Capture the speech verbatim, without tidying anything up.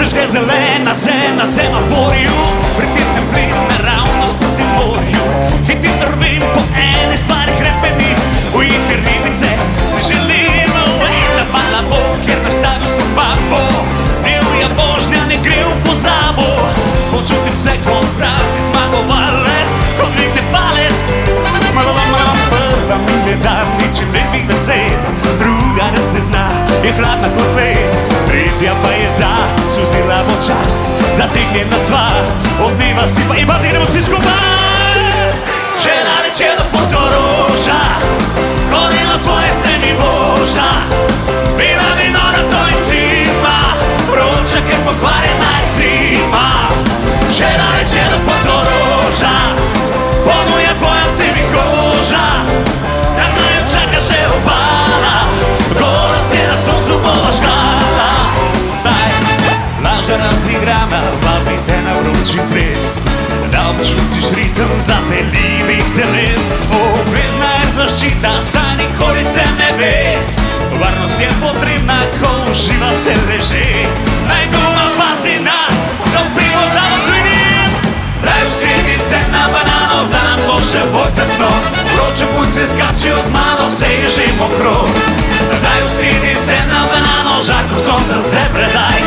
Тежка зелена се на семафорiju, pritisnem plin naravnost proti morju. Hitim drvim po ene stvari hrepeni, ujeti ribice, se želimo da hvala Bog, ker nastavil sem babo. Divja vožnja ne gre v pozabo, počutim se kot pravi zmagovalec, ko dvigne palec. Prva mi ne da nič lepih besed, druga nas ne zna, je hladna kot led. Tretja pa je za, suzila bo čas, zategnjena sva, od dneva si pa in batiramo vsi skupaj. Če daleč je do Portoroža, koleno tvoje se mi boža, bila mi nora to intima, vroča, ker pokvarjena je klima. Če daleč je do Portoroža, ponuja tvoja se mi koža, tam naju čaka še obala, gola se na soncu bova žgala. Daj, laža razigrana, vabite na vroči ples, da občutiš ritem zapeljivih teles. Obvezna je zaščita, saj nikoli se ne ve, varnost je potrebna, ko uživa se leže. Naj doma pazi nas, za vplivo da odživim, daj usedi se na banano, da nam bo še bolj tesno, vroče punce skačijo z mano, vse je že mokro. Daj usedi se na banano, žarkom sonca se predaj,